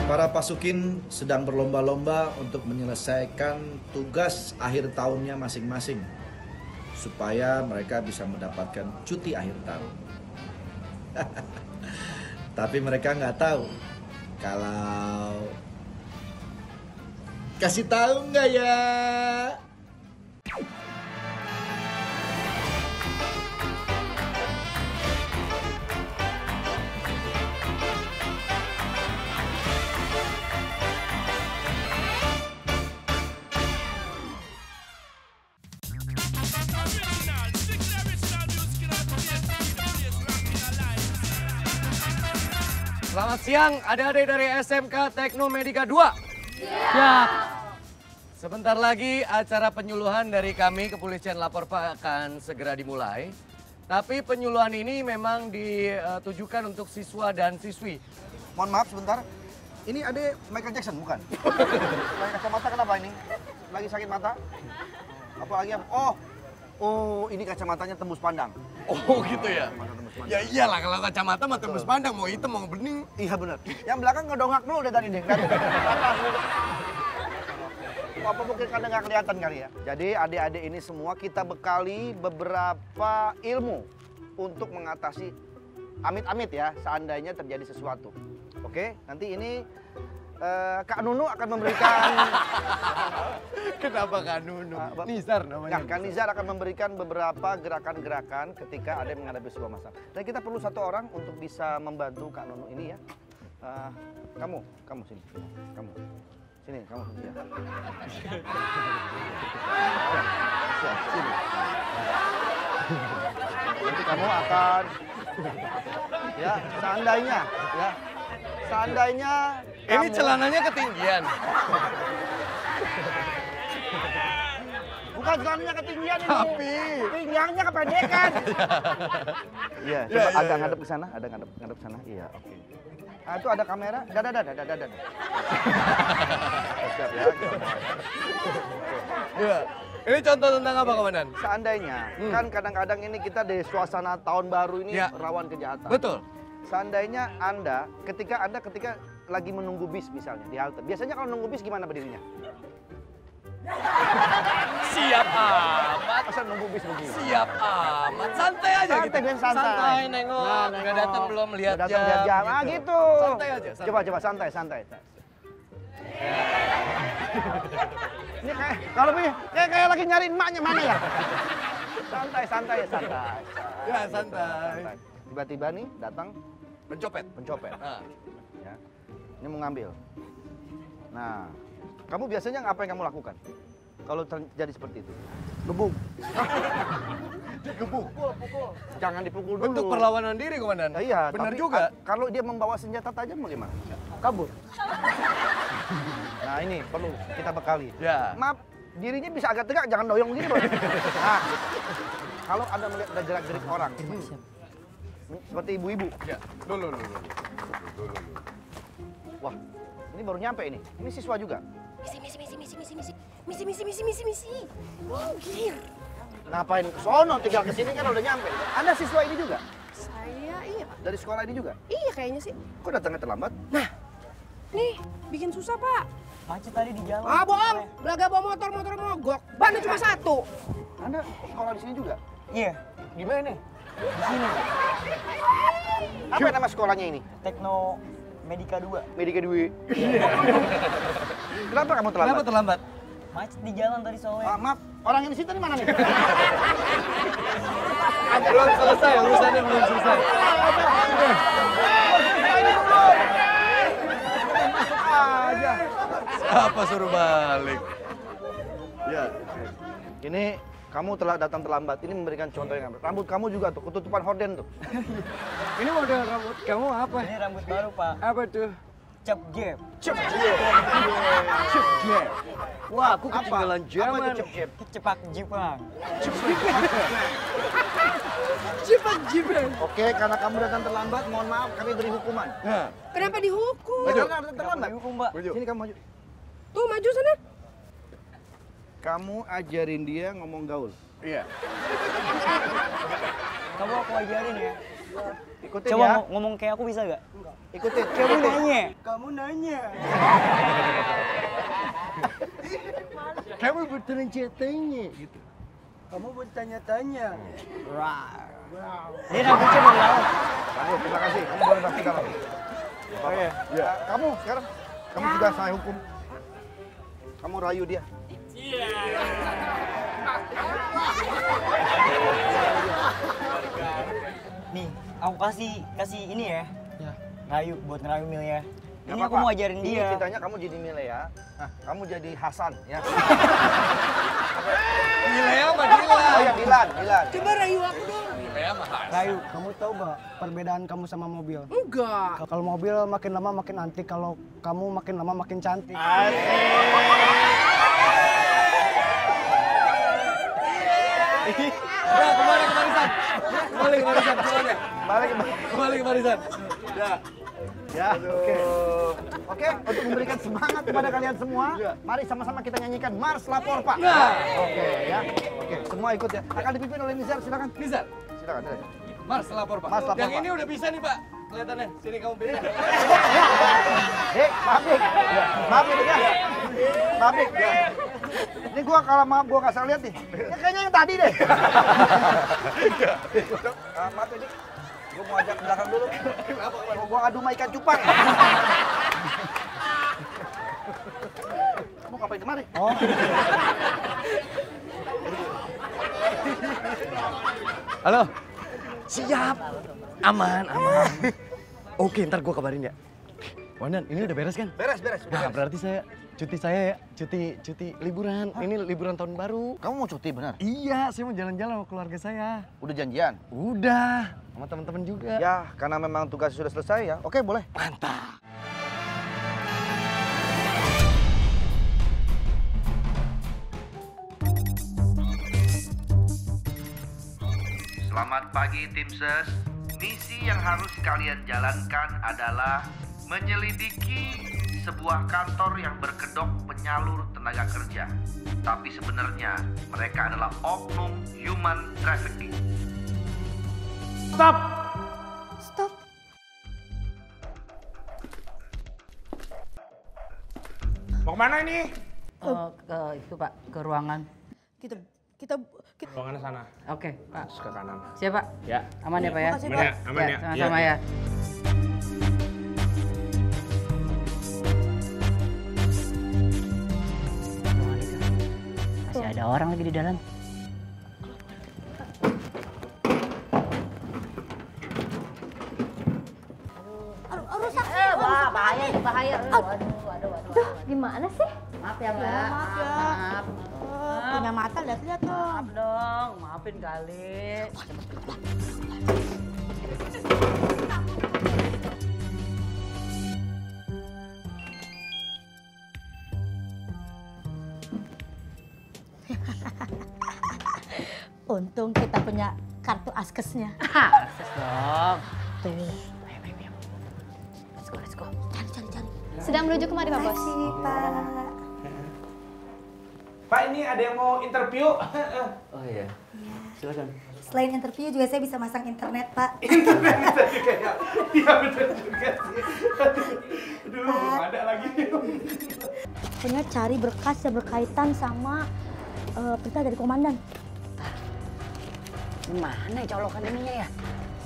Para pasukin sedang berlomba-lomba untuk menyelesaikan tugas akhir tahunnya masing-masing supaya mereka bisa mendapatkan cuti akhir tahun. Tapi mereka nggak tahu kalau kasih tahu nggak ya? Selamat siang, adik-adik dari SMK Tekno Medika 2. Ya. Sebentar lagi acara penyuluhan dari kami Kepolisian Lapor Pak akan segera dimulai. Tapi penyuluhan ini memang ditujukan untuk siswa dan siswi. Mohon maaf sebentar, ini adik Michael Jackson bukan? Pakai kacamata kenapa ini? Lagi sakit mata? Apalagi oh ini kacamatanya tembus pandang. Oh gitu ya? Kacamata tembus pandang. Ya iyalah kalau kacamata mah tembus pandang, mau hitam mau bening. Iya benar. Yang belakang ngedongak dulu deh tadi deh. Apa mungkin karena nggak kelihatan kali ya. Jadi adik-adik ini semua kita bekali beberapa ilmu untuk mengatasi amit-amit ya seandainya terjadi sesuatu. Oke, nanti ini Kak Nunu akan memberikan. Kenapa Kak Nunu? Nizar namanya. Nah, Kak Nizar akan memberikan beberapa gerakan-gerakan ketika ada yang menghadapi sebuah masalah. Dan kita perlu satu orang untuk bisa membantu Kak Nunu ini ya. Kamu sini. Sini, kamu sini ya. Sini. Nanti kamu akan ya, seandainya Ini celananya ketinggian. bukan celananya ketinggian ini. Tapi pinggangnya kependekan. Iya, coba agak ngadep ke sana, ngadep ke sana. Iya, oke. Nah, itu ada kamera. Dadah. Siap ya. Iya. Ini contoh tentang apa, Komandan? Seandainya, kan kadang-kadang ini kita di suasana tahun baru ini Ya. rawan kejahatan. Betul. Seandainya Anda ketika lagi menunggu bis misalnya di halte. Biasanya kalau nunggu bis gimana berdirinya? Siap amat. Masa nunggu bis begini? Siap amat. Santai aja Santai, gitu. Ben, santai. Santai nengok. Nah, Nggak datang belum lihat Nggak datang lihat jam. Ah gitu. Santai aja. Santai. Coba santai. Ini kalau begini kayak lagi nyari emaknya mana ya? Santai. Ya, santai. Tiba-tiba nih datang Pencopet. Nah. Ya. Ini mau ngambil. Nah, kamu biasanya apa yang kamu lakukan kalau terjadi seperti itu? Gebuk. Digebuk. Pukul. Jangan dipukul dulu. Bentuk perlawanan diri, Komandan. Iya, benar tapi juga. Kalau dia membawa senjata tajam bagaimana? Kabur. Nah, ini perlu kita bekali. Ya. Maaf, dirinya bisa agak tegak, jangan doyong begini, Bro. Nah, gitu. Kalau Anda melihat ada gerak-gerik orang, seperti ibu-ibu. Ya. Dulu. Wah, ini baru nyampe ini. Ini siswa juga. Misi. Gir. Ngapain ke sono, tinggal ke sini kan udah nyampe. Anda siswa ini juga? Saya iya, Pak. Dari sekolah ini juga? Iya kayaknya sih. Kok datangnya terlambat? Nah, nih bikin susah, Pak. Macet tadi di jalan. Ah, bohong. Belaga bawa motor mogok. Bannya cuma satu. Anda sekolah di sini juga? Iya, Di mana nih? di sini. Apa nama sekolahnya ini? Tekno Medika 2. Medika Dwi. Kenapa kamu terlambat? Kenapa terlambat? Macet di jalan tadi soalnya. Maaf, orang yang di situ nih mana nih? Belum selesai, urusannya belum selesai. Aja. Siapa suruh balik? Ya. Ini kamu telah datang terlambat. Ini memberikan contoh yang rambut kamu juga tuh ketutupan horden tuh. Ini model rambut kamu apa? Ini rambut baru, Pak. Apa tuh? Cap gap. Cep jep. Wah, aku ketinggalan Apa zaman. itu cep jep? Kecepak Jepang. Oke, karena kamu datang terlambat, mohon maaf kami beri hukuman. Nah, Kenapa dihukum? Ya, karena datang terlambat. Hukum, Pak. Sini kamu maju. Tuh, maju sana. Kamu ajarin dia ngomong gaul. iya. Kamu aku ajarin ya. Ikutin Coba ya. ngomong kayak aku bisa gak? Ikutin. Kamu ikutin. nanya. Kamu nanya. Kamu bertanya-tanya gitu. Kamu bertanya-tanya. Dia rambutnya mau lawan. Bagus, terima kasih. Kamu boleh masuk ke dalam. Oke. Ya, kamu sekarang kamu juga saya hukum. Kamu rayu dia. Nih, aku kasih ini ya. Ya. Rayu buat ngerayu Mil ya. Nggak Ini aku apa-apa. mau ajarin Ini dia. ceritanya kamu jadi Mile ya. Nah, kamu jadi Hasan ya. Milea apa Dilan? Oh ya, Dilan. Coba rayu aku dong. Rayu, kamu tahu gak perbedaan kamu sama mobil? Enggak. Kalau mobil makin lama makin antik, kalau kamu makin lama makin cantik. Ya, kembali ke barisan. Kembali ke barisan semuanya. Balik. Kembali ke barisan. Ya. Ya, oke. Oke, untuk memberikan semangat kepada kalian semua, mari sama-sama kita nyanyikan Mars Lapor Pak. Oke ya. Oke, semua ikut ya. Akan dipimpin oleh Nizar, silakan. Nizar, Silakan. Mars lapor Pak. Mars lapor, Yang Pak. ini udah bisa nih Pak. Kelihatannya. Sini kamu pindah. Mabik. Mabik ya. Mabik ya. Ini gua kalau maaf gua nggak salah lihat nih. Ya, kayaknya yang tadi deh. Maaf ini. Gua mau ajak ke belakang dulu. Mau gua adu sama ikan cupang. Kamu ngapain kemari? Oh, Halo. Siap. Aman. Oke, ntar gua kabarin ya. Wanan, ini udah beres kan? Beres. Nah, berarti cuti saya ya, cuti liburan. Ini liburan tahun baru. Kamu mau cuti benar? Iya, saya mau jalan-jalan sama keluarga saya. Udah janjian? Udah, sama teman-teman juga. Ya, karena memang tugas sudah selesai ya. Oke, boleh. Mantap. Selamat pagi tim SES. Misi yang harus kalian jalankan adalah menyelidiki sebuah kantor yang berkedok penyalur tenaga kerja. Tapi sebenarnya mereka adalah oknum human trafficking. Stop. Mau kemana ini? Ke itu Pak, ke ruangan. Kita Ruangan sana. Oke Pak. Terus ke kanan. Siap Pak? Ya. Aman ya Pak ya? Makasih, Aman ya? Aman ya? Sama-sama Iya. ya. Masih ada orang lagi di dalam. Rusak. Bahaya. Aduh. Gimana sih? Maaf ya Mbak. Maaf ya. Maaf. Punya mata lihat-lihat dong. Maaf dong, maafin kali. Untung kita punya kartu askesnya. Akses dong. Tuh. Ayo. Let's go. Cari. Sedang menuju kemari Pak Bos. Pak. Pak, ini ada yang mau interview. Oh iya. Silakan. Selain interview juga saya bisa masang internet, Pak. Iya bener juga sih. Aduh, belum ada lagi. Punya cari berkas yang berkaitan sama perintah dari komandan. Gimana colokan ininya ya?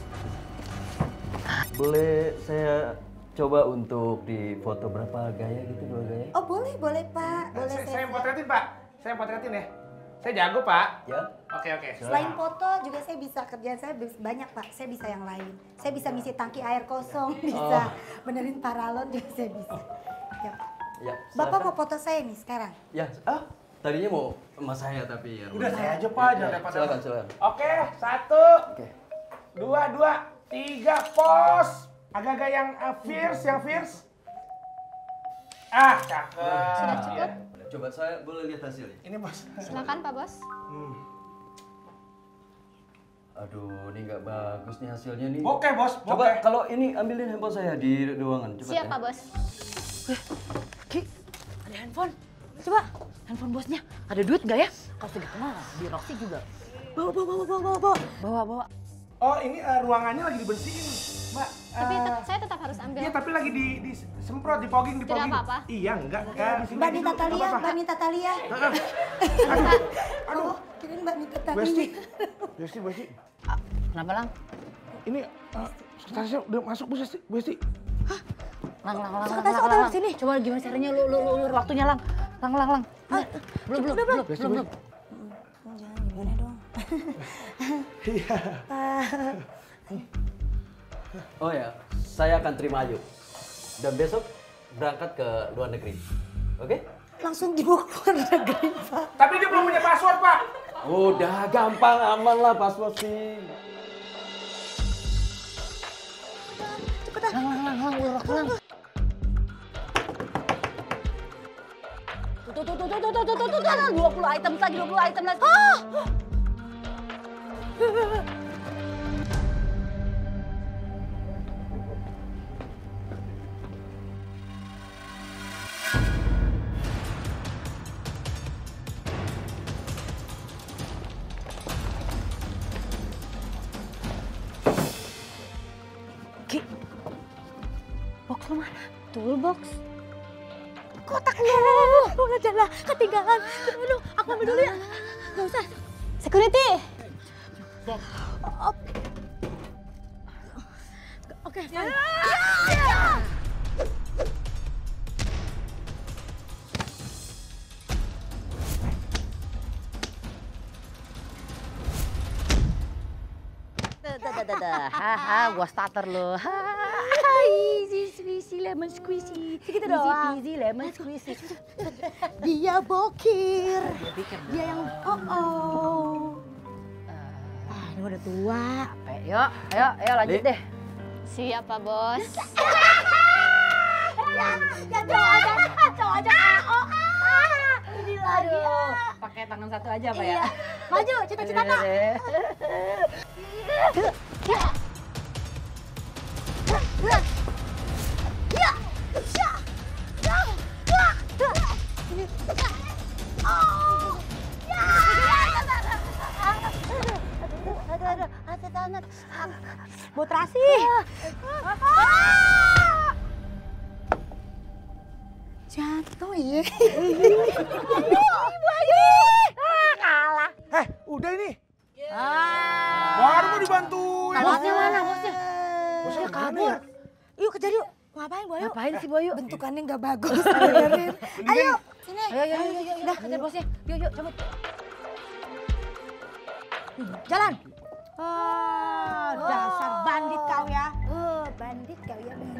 Boleh saya coba untuk di foto berapa gaya gitu, 2 gaya? Oh boleh Pak. Boleh Saya yang potretin, Pak. Saya yang potretin ya. Saya jago, Pak. Ya. Oke. Selain foto juga saya bisa kerjaan saya banyak Pak. Saya bisa yang lain. Saya bisa ngisi tangki air kosong, bisa benerin paralon juga saya bisa. Ya, Pak. Ya. Bapak mau foto saya nih sekarang? Ya. Tadinya mau sama saya tapi ya. Udah saya aja, Pak. Jangan repot. Silakan. Oke, 1, Oke. 2, 3, pos. Agak-agak yang fierce. Cakep. Sudah cukup? Coba saya boleh lihat hasilnya. Ini, Bos. Silakan Pak Bos. Aduh, ini nggak bagus nih hasilnya nih. Oke, Bos. Coba Oke. kalau ini ambilin handphone saya di ruangan. Coba Siap ya. Pak Bos. Ki, ada handphone. Coba, handphone bosnya. Ada duit nggak ya? Kalau segitu mah di Roxy juga. Bawa. Oh, ini ruangannya lagi dibersihin, Mbak. Tapi saya tetap harus ambil. Iya, tapi lagi disemprot, dipogging. Tidak apa-apa. Iya, enggak. Mbak Nita Talia, Mbak Nita Talia. Aduh. Kirain Mbak Nita Talia. Besti. Kenapa, Lang? Ini sekretarisnya udah masuk, Bu Besti. Lang. Sekretarisnya kok taruh sini? Coba gimana caranya lu ulur waktunya, Lang. Lang. Belum. Jangan gimana dong. Iya. Oh ya, saya akan terima Ayu. Dan besok berangkat ke luar negeri. Oke? Langsung dibawa ke luar negeri, Pak. Tapi dia belum punya password, Pak. Udah gampang, aman lah password sih. Cepetan. Lang, ulur waktu, Lang. Tuh, 20 item lagi. Ki, box lu mana? Toolbox. Kotaknya. Udah jalan, ketinggalan. Aduh, aku ambil dulu ya. Gak usah. Security. Oke, fine. Haha, gua starter lo. Easy squeezy lemon squeezy. Segitu doang. Easy lemon squeezy. Dia bokir. Dia yang ini udah tua. Ayo lanjut deh. Siap, Pak Bos. Ya cowok aja. Ini lagi. Aduh, pakai tangan satu aja, Pak ya. Maju, cita-cita tak. Buat Rasi. Jatuh ya. Ibu Ayu. Kalah. Udah ini. Baru mau dibantuin. Bosnya mana, bosnya? Bosnya kabur. Yuk kejar yuk. Ngapain Bu Ayu? Ngapain sih, Bu Ayu? Bentukannya nggak bagus. Ayo, sini. Ayo. Udah, kejar bosnya. Yuk, cabut. Jalan. Dasar bandit kau ya. Bandit kau ya.